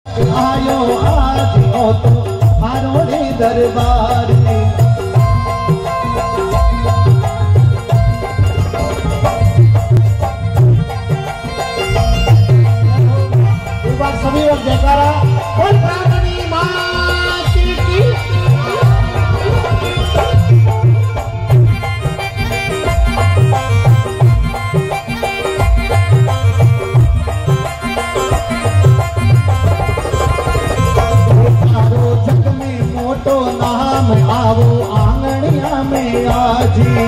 आयो आज हो तो हारो रे दरबार में। एक बार सभी लोग जयकारा बोल प्रार्थनी मात की। नाम आवो आंगणिया में आजी।